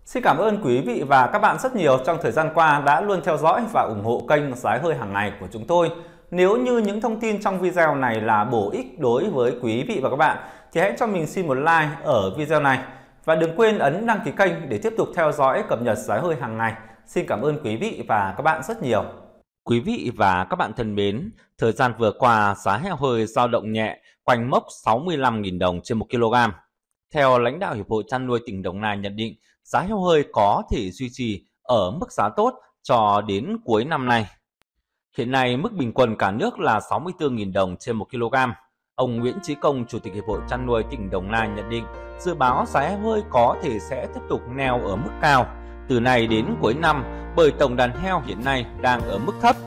Xin cảm ơn quý vị và các bạn rất nhiều trong thời gian qua đã luôn theo dõi và ủng hộ kênh Giá hơi hàng ngày của chúng tôi. Nếu như những thông tin trong video này là bổ ích đối với quý vị và các bạn thì hãy cho mình xin một like ở video này. Và đừng quên ấn đăng ký kênh để tiếp tục theo dõi cập nhật giá hơi hàng ngày. Xin cảm ơn quý vị và các bạn rất nhiều. Quý vị và các bạn thân mến, thời gian vừa qua giá heo hơi dao động nhẹ quanh mốc 65.000 đồng trên 1 kg. Theo lãnh đạo Hiệp hội chăn nuôi tỉnh Đồng Nai nhận định, giá heo hơi có thể duy trì ở mức giá tốt cho đến cuối năm nay. Hiện nay, mức bình quân cả nước là 64.000 đồng trên 1 kg. Ông Nguyễn Chí Công, Chủ tịch Hiệp hội chăn nuôi tỉnh Đồng Nai nhận định, dự báo giá heo hơi có thể sẽ tiếp tục neo ở mức cao từ nay đến cuối năm bởi tổng đàn heo hiện nay đang ở mức thấp.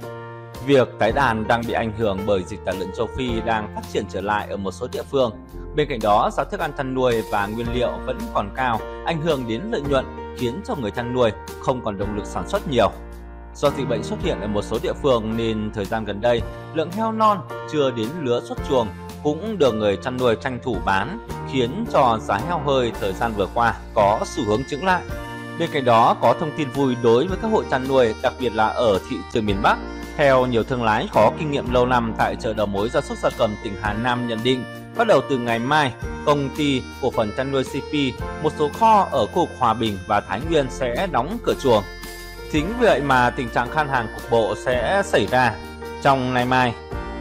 Việc tái đàn đang bị ảnh hưởng bởi dịch tả lợn châu Phi đang phát triển trở lại ở một số địa phương. Bên cạnh đó, giá thức ăn chăn nuôi và nguyên liệu vẫn còn cao, ảnh hưởng đến lợi nhuận, khiến cho người chăn nuôi không còn động lực sản xuất nhiều. Do dịch bệnh xuất hiện ở một số địa phương nên thời gian gần đây, lượng heo non chưa đến lứa xuất chuồng cũng được người chăn nuôi tranh thủ bán, khiến cho giá heo hơi thời gian vừa qua có xu hướng chững lại. Bên cạnh đó, có thông tin vui đối với các hộ chăn nuôi, đặc biệt là ở thị trường miền Bắc. Theo nhiều thương lái có kinh nghiệm lâu năm tại chợ đầu mối gia súc gia cầm tỉnh Hà Nam nhận định, bắt đầu từ ngày mai, công ty cổ phần chăn nuôi CP, một số kho ở khu vực Hòa Bình và Thái Nguyên sẽ đóng cửa chuồng. Chính vì vậy mà tình trạng khan hàng cục bộ sẽ xảy ra trong ngày mai.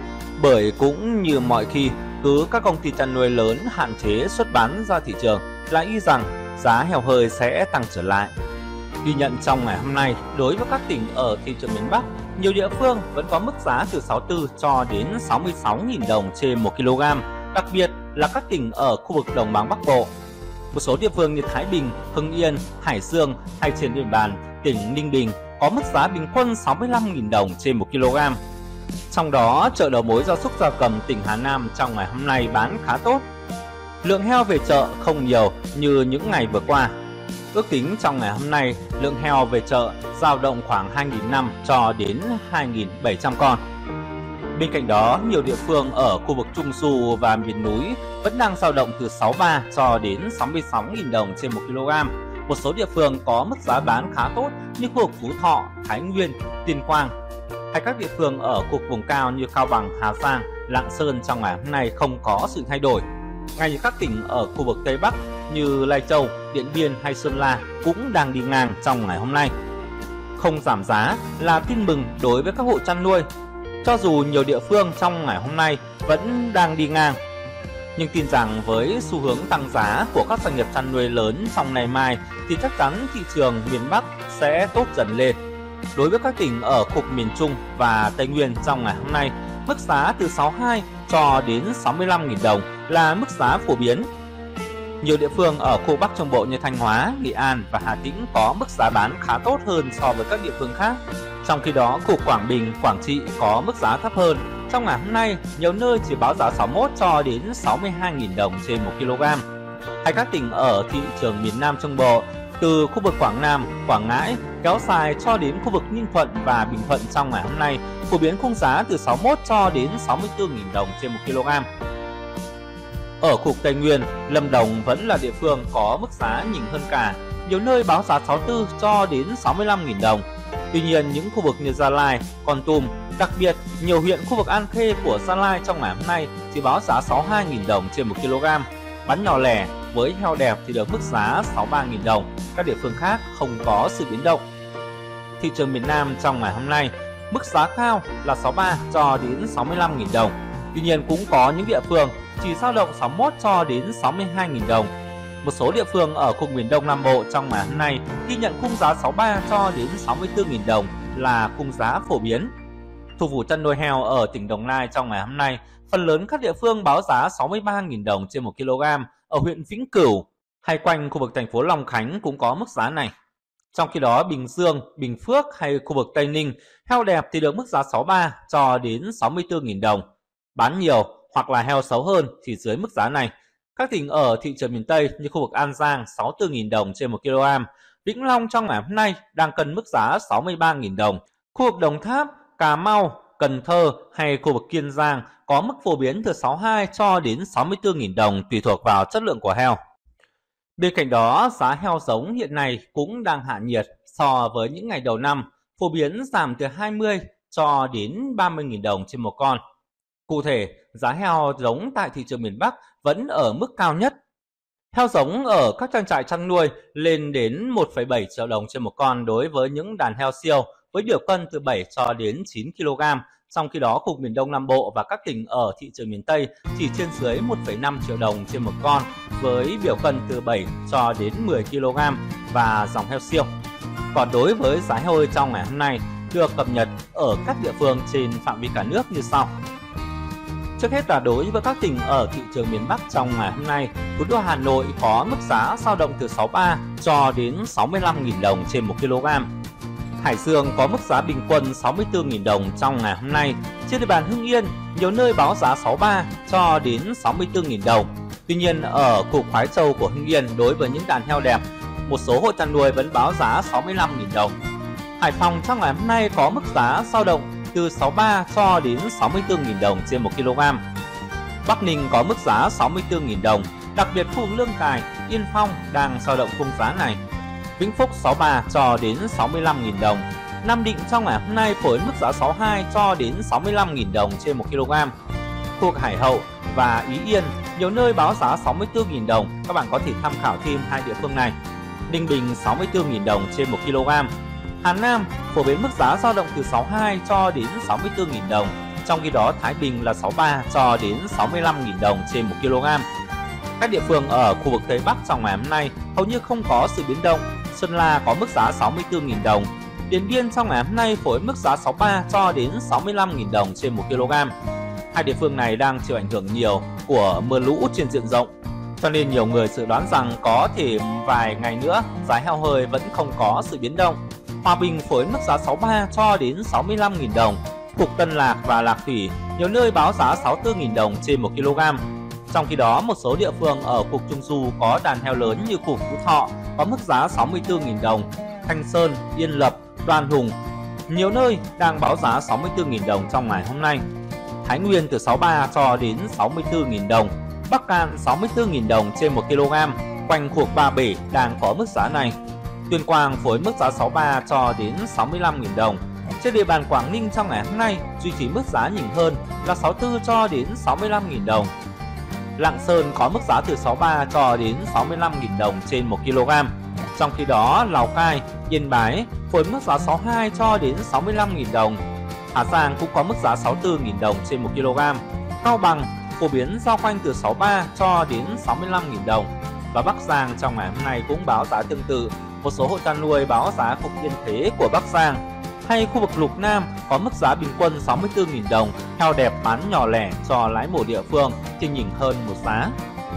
Bởi cũng như mọi khi, cứ các công ty chăn nuôi lớn hạn chế xuất bán ra thị trường là y rằng giá heo hơi sẽ tăng trở lại. Ghi nhận trong ngày hôm nay, đối với các tỉnh ở thị trường miền Bắc, nhiều địa phương vẫn có mức giá từ 64 cho đến 66.000 đồng trên 1 kg, đặc biệt là các tỉnh ở khu vực Đồng bằng Bắc Bộ. Một số địa phương như Thái Bình, Hưng Yên, Hải Dương hay trên địa bàn tỉnh Ninh Bình có mức giá bình quân 65.000 đồng trên 1 kg. Trong đó, chợ đầu mối gia súc gia cầm tỉnh Hà Nam trong ngày hôm nay bán khá tốt. Lượng heo về chợ không nhiều như những ngày vừa qua. Ước tính trong ngày hôm nay, lượng heo về chợ dao động khoảng 2.500 cho đến 2.700 con. Bên cạnh đó, nhiều địa phương ở khu vực Trung Du và miền núi vẫn đang dao động từ 63 cho đến 66.000 đồng trên 1 kg. Một số địa phương có mức giá bán khá tốt như khu vực Phú Thọ, Thái Nguyên, Tuyên Quang. Hay các địa phương ở khu vực vùng cao như Cao Bằng, Hà Giang, Lạng Sơn trong ngày hôm nay không có sự thay đổi. Ngay như các tỉnh ở khu vực Tây Bắc như Lai Châu, Điện Biên hay Sơn La cũng đang đi ngang trong ngày hôm nay. Không giảm giá là tin mừng đối với các hộ chăn nuôi. Cho dù nhiều địa phương trong ngày hôm nay vẫn đang đi ngang, nhưng tin rằng với xu hướng tăng giá của các doanh nghiệp chăn nuôi lớn trong ngày mai thì chắc chắn thị trường miền Bắc sẽ tốt dần lên. Đối với các tỉnh ở khu vực miền Trung và Tây Nguyên trong ngày hôm nay, mức giá từ 62 cho đến 65.000 đồng là mức giá phổ biến. Nhiều địa phương ở khu Bắc Trung Bộ như Thanh Hóa, Nghệ An và Hà Tĩnh có mức giá bán khá tốt hơn so với các địa phương khác. Trong khi đó, khu Quảng Bình, Quảng Trị có mức giá thấp hơn. Trong ngày hôm nay, nhiều nơi chỉ báo giá 61 cho đến 62.000 đồng trên 1 kg. Hay các tỉnh ở thị trường miền Nam Trung Bộ, từ khu vực Quảng Nam, Quảng Ngãi kéo dài cho đến khu vực Ninh Thuận và Bình Thuận trong ngày hôm nay phổ biến khung giá từ 61 cho đến 64.000 đồng trên 1 kg. Ở khu vực Tây Nguyên, Lâm Đồng vẫn là địa phương có mức giá nhỉnh hơn cả, nhiều nơi báo giá 64 cho đến 65.000 đồng. Tuy nhiên, những khu vực như Gia Lai, Kon Tum, đặc biệt nhiều huyện khu vực An Khê của Gia Lai trong ngày hôm nay chỉ báo giá 62.000 đồng trên 1 kg. Bán nhỏ lẻ với heo đẹp thì được mức giá 63.000 đồng, các địa phương khác không có sự biến động. Thị trường miền Nam trong ngày hôm nay, mức giá cao là 63 cho đến 65.000 đồng. Tuy nhiên cũng có những địa phương chỉ dao động 61 cho đến 62.000 đồng. Một số địa phương ở khu miền Đông Nam Bộ trong ngày hôm nay ghi nhận khung giá 63 cho đến 64.000 đồng là khung giá phổ biến. Thủ phủ chăn nuôi heo ở tỉnh Đồng Nai trong ngày hôm nay, phần lớn các địa phương báo giá 63.000 đồng trên 1 kg. Ở huyện Vĩnh Cửu hay quanh khu vực thành phố Long Khánh cũng có mức giá này. Trong khi đó, Bình Dương, Bình Phước hay khu vực Tây Ninh, heo đẹp thì được mức giá 63 cho đến 64.000 đồng. Bán nhiều hoặc là heo xấu hơn thì dưới mức giá này. Các tỉnh ở thị trường miền Tây như khu vực An Giang 64.000 đồng trên 1 kg. Vĩnh Long trong ngày hôm nay đang cân mức giá 63.000 đồng. Khu vực Đồng Tháp, Cà Mau, Cần Thơ hay khu vực Kiên Giang có mức phổ biến từ 62 cho đến 64.000 đồng tùy thuộc vào chất lượng của heo. Bên cạnh đó, giá heo giống hiện nay cũng đang hạ nhiệt so với những ngày đầu năm, phổ biến giảm từ 20 cho đến 30.000 đồng trên một con. Cụ thể, giá heo giống tại thị trường miền Bắc vẫn ở mức cao nhất. Heo giống ở các trang trại chăn nuôi lên đến 1,7 triệu đồng trên một con đối với những đàn heo siêu với biểu cân từ 7 cho đến 9 kg. Trong khi đó, khu vực miền Đông Nam Bộ và các tỉnh ở thị trường miền Tây chỉ trên dưới 1,5 triệu đồng trên một con với biểu cân từ 7 cho đến 10 kg và dòng heo siêu. Còn đối với giá heo hơi trong ngày hôm nay được cập nhật ở các địa phương trên phạm vi cả nước như sau. Trước hết là đối với các tỉnh ở thị trường miền Bắc trong ngày hôm nay, thủ đô Hà Nội có mức giá dao động từ 63 cho đến 65.000 đồng trên 1 kg. Hải Dương có mức giá bình quân 64.000 đồng trong ngày hôm nay. Trên địa bàn Hưng Yên, nhiều nơi báo giá 63 cho đến 64.000 đồng. Tuy nhiên, ở khu Khoái Châu của Hưng Yên đối với những đàn heo đẹp, một số hộ chăn nuôi vẫn báo giá 65.000 đồng. Hải Phòng trong ngày hôm nay có mức giá dao động từ 63 cho đến 64.000 đồng trên 1 kg. Bắc Ninh có mức giá 64.000 đồng, đặc biệt khu Lương Cài, Yên Phong đang dao động khung giá này. Vĩnh Phúc 63 cho đến 65.000 đồng. Nam Định trong ngày hôm nay phổ biến mức giá 62 cho đến 65.000 đồng trên 1 kg. Khu Hải Hậu và Ý Yên nhiều nơi báo giá 64.000 đồng, các bạn có thể tham khảo thêm hai địa phương này. Ninh Bình 64.000 đồng trên 1 kg. Hà Nam phổ biến mức giá dao động từ 62 cho đến 64.000 đồng, trong khi đó Thái Bình là 63 cho đến 65.000 đồng trên 1 kg. Các địa phương ở khu vực Tây Bắc trong ngày hôm nay hầu như không có sự biến động. Sơn La có mức giá 64.000 đồng. Điện Biên trong ngày hôm nay phổ biến mức giá 63 cho đến 65.000 đồng trên 1 kg. Hai địa phương này đang chịu ảnh hưởng nhiều của mưa lũ trên diện rộng, cho nên nhiều người dự đoán rằng có thể vài ngày nữa giá heo hơi vẫn không có sự biến động. Hòa Bình phổ biến mức giá 63 cho đến 65.000 đồng. Cục Tân Lạc và Lạc Thủy nhiều nơi báo giá 64.000 đồng trên 1 kg. Trong khi đó, một số địa phương ở khu Trung Du có đàn heo lớn như khu Phú Thọ có mức giá 64.000 đồng, Thanh Sơn, Yên Lập, Đoan Hùng nhiều nơi đang báo giá 64.000 đồng trong ngày hôm nay. Thái Nguyên từ 63 cho đến 64.000 đồng, Bắc Cạn 64.000 đồng trên 1 kg, quanh khu Ba Bể đang có mức giá này. Tuyên Quang phối mức giá 63 cho đến 65.000 đồng. Trên địa bàn Quảng Ninh trong ngày hôm nay duy trì mức giá nhỉnh hơn là 64 cho đến 65.000 đồng. Lạng Sơn có mức giá từ 63 cho đến 65.000 đồng trên 1 kg. Trong khi đó, Lào Cai, Yên Bái phối mức giá 62 cho đến 65.000 đồng. Hà Giang cũng có mức giá 64.000 đồng trên 1 kg. Cao Bằng phổ biến giao quanh từ 63 cho đến 65.000 đồng. Và Bắc Giang trong ngày hôm nay cũng báo giá tương tự. Một số hộ chăn nuôi báo giá cục Yên Thế của Bắc Giang. Hay khu vực Lục Nam có mức giá bình quân 64.000 đồng, heo đẹp bán nhỏ lẻ cho lái mổ địa phương thì nhỉnh hơn một giá.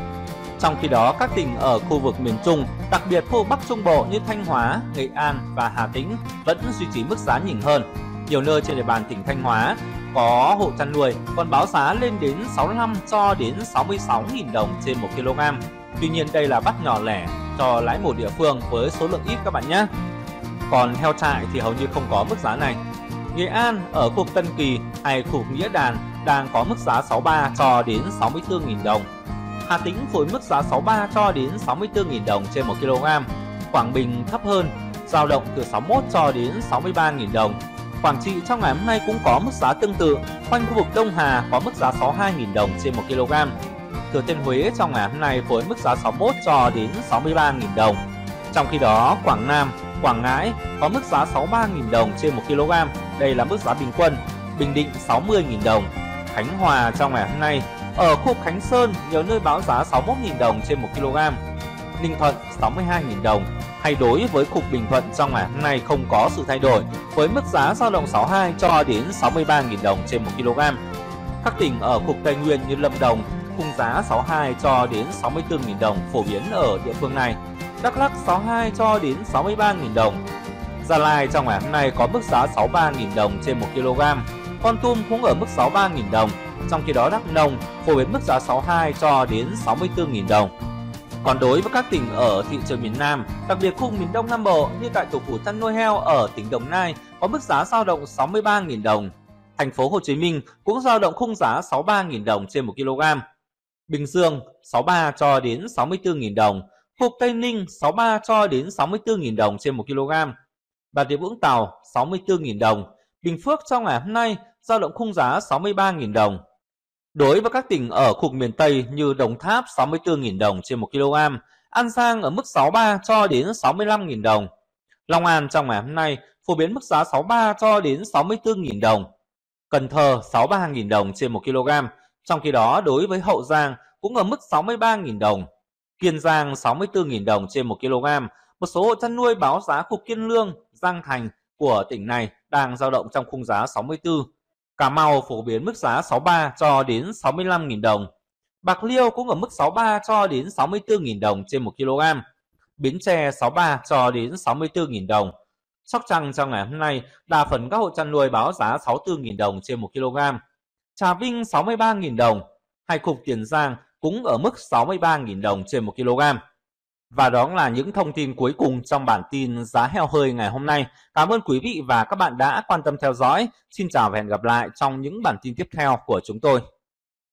Trong khi đó, các tỉnh ở khu vực miền Trung, đặc biệt khu Bắc Trung Bộ như Thanh Hóa, Nghệ An và Hà Tĩnh vẫn duy trì mức giá nhỉnh hơn. Nhiều nơi trên địa bàn tỉnh Thanh Hóa có hộ chăn nuôi còn báo giá lên đến 65 cho đến 66.000 đồng trên 1 kg. Tuy nhiên đây là bắt nhỏ lẻ cho lái mổ địa phương với số lượng ít các bạn nhé. Còn heo trại thì hầu như không có mức giá này. Nghệ An ở khu Tân Kỳ hay khu Nghĩa Đàn đang có mức giá 63 cho đến 64.000 đồng. Hà Tĩnh phối mức giá 63 cho đến 64.000 đồng trên 1 kg. Quảng Bình thấp hơn, dao động từ 61 cho đến 63.000 đồng. Quảng Trị trong ngày hôm nay cũng có mức giá tương tự, quanh khu vực Đông Hà có mức giá 62.000 đồng trên 1 kg. Thừa Thiên Huế trong ngày hôm nay với mức giá 61 cho đến 63.000 đồng. Trong khi đó, Quảng Nam, Quảng Ngãi có mức giá 63.000 đồng trên 1 kg. Đây là mức giá bình quân. Bình Định 60.000 đồng. Khánh Hòa trong ngày hôm nay ở khu Khánh Sơn nhiều nơi báo giá 61.000 đồng trên 1 kg. Ninh Thuận 62.000 đồng. Hay đối với khu Bình Thuận trong ngày hôm nay không có sự thay đổi với mức giá dao động 62 cho đến 63.000 đồng trên 1 kg. Các tỉnh ở khu Tây Nguyên như Lâm Đồng khung giá 62 cho đến 64.000 đồng phổ biến ở địa phương này. Đắk Lắk 62 cho đến 63.000 đồng. Gia Lai trong ngày hôm nay có mức giá 63.000 đồng trên 1 kg. Con Tum cũng ở mức 63.000 đồng. Trong khi đó Đắk Nông phổ biến mức giá 62 cho đến 64.000 đồng. Còn đối với các tỉnh ở thị trường miền Nam, đặc biệt khu miền Đông Nam Bộ như tại thủ phủ chăn nuôi heo ở tỉnh Đồng Nai có mức giá dao động 63.000 đồng. Thành phố Hồ Chí Minh cũng dao động khung giá 63.000 đồng trên 1 kg. Bình Dương 63 cho đến 64.000 đồng. Cục Tây Ninh 63 cho đến 64.000 đồng trên 1 kg. Bà Rịa Vũng Tàu 64.000 đồng. Bình Phước trong ngày hôm nay dao động khung giá 63.000 đồng. Đối với các tỉnh ở khu vực miền Tây như Đồng Tháp 64.000 đồng trên 1 kg, An Giang ở mức 63 cho đến 65.000 đồng. Long An trong ngày hôm nay phổ biến mức giá 63 cho đến 64.000 đồng. Cần Thơ 63.000 đồng trên 1 kg. Trong khi đó đối với Hậu Giang cũng ở mức 63.000 đồng. Kiên Giang 64.000 đồng trên 1 kg. Một số hộ chăn nuôi báo giá cục Kiên Lương, Giang Thành của tỉnh này đang dao động trong khung giá 64. Cà Mau phổ biến mức giá 63 cho đến 65.000 đồng. Bạc Liêu cũng ở mức 63 cho đến 64.000 đồng trên 1 kg. Bến Tre 63 cho đến 64.000 đồng. Sóc Trăng trong ngày hôm nay, đa phần các hộ chăn nuôi báo giá 64.000 đồng trên 1 kg. Trà Vinh 63.000 đồng. Hai cục Tiền Giang cũng ở mức 63.000 đồng trên 1 kg. Và đó là những thông tin cuối cùng trong bản tin giá heo hơi ngày hôm nay. Cảm ơn quý vị và các bạn đã quan tâm theo dõi. Xin chào và hẹn gặp lại trong những bản tin tiếp theo của chúng tôi.